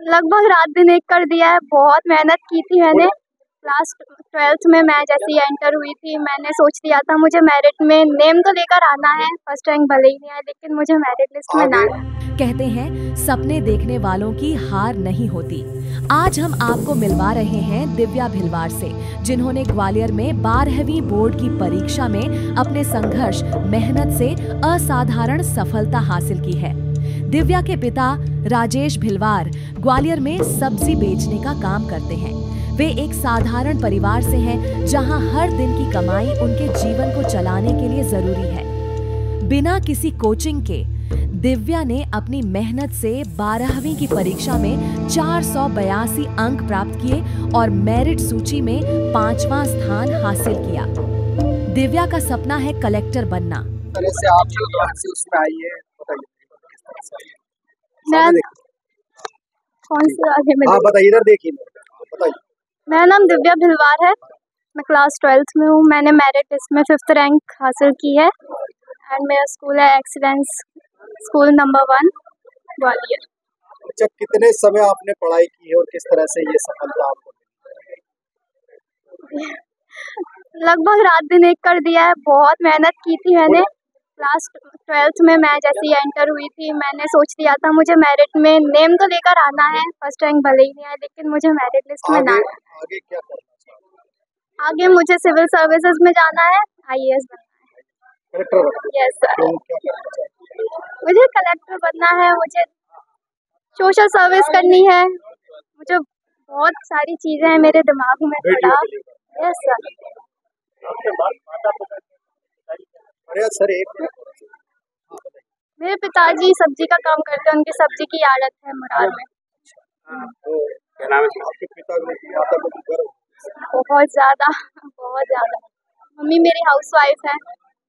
लगभग रात दिन एक कर दिया है। बहुत मेहनत की थी मैंने। क्लास 12th में मैं जैसे ही एंटर हुई थी, मैंने सोच लिया था मुझे मेरिट में नेम तो लेकर आना है। फर्स्ट रैंक भले ही नहीं आया, लेकिन मुझे मेरिट लिस्ट में ना आया। कहते हैं सपने देखने वालों की हार नहीं होती। आज हम आपको मिलवा रहे हैं दिव्या भिलवार से, जिन्होंने ग्वालियर में 12वीं बोर्ड की परीक्षा में अपने संघर्ष मेहनत से असाधारण सफलता हासिल की है। दिव्या के पिता राजेश भिलवार ग्वालियर में सब्जी बेचने का काम करते हैं। वे एक साधारण परिवार से हैं, जहां हर दिन की कमाई उनके जीवन को चलाने के लिए जरूरी है। बिना किसी कोचिंग के दिव्या ने अपनी मेहनत से 12वीं की परीक्षा में 482 अंक प्राप्त किए और मेरिट सूची में 5वां स्थान हासिल किया। दिव्या का सपना है कलेक्टर बनना। कौन से आगे में बताइए, इधर देखिए, बताइए। मेरा नाम दिव्या भिलवार है। मैं क्लास 12th में हूँ। मैंने मेरिट लिस्ट में 5th रैंक हासिल की है एंड मेरा स्कूल है एक्सीलेंस स्कूल नंबर 1 ग्वालियर। अच्छा, कितने समय आपने पढ़ाई की है और किस तरह से ये सफलता आपको? लगभग रात दिन एक कर दिया है। बहुत मेहनत की थी मैंने। क्लास 12th में मैं जैसे ही एंटर हुई थी, मैंने सोच लिया था मुझे मेरिट में नेम तो लेकर आना है। फर्स्ट रैंक भले ही नहीं आया, लेकिन मुझे मेरिट लिस्ट में ना आया। आगे क्या करना चाहिए? आगे मुझे सिविल सर्विसेज में जाना है, IAS बनना है। कलेक्टर बनना है? Yes sir. क्यों, क्या करना चाहिए? मुझे कलेक्टर बनना है, मुझे सोशल सर्विस करनी है, मुझे बहुत सारी चीजें हैं मेरे दिमाग में थोड़ा। Yes sir. अरे सर, एक मेरे पिताजी सब्जी का काम करते हैं, उनकी सब्जी की आड़त है मुरार में। तो क्या नाम है आपके पिता को? बहुत ज्यादा बहुत ज्यादा। मम्मी मेरी हाउसवाइफ है।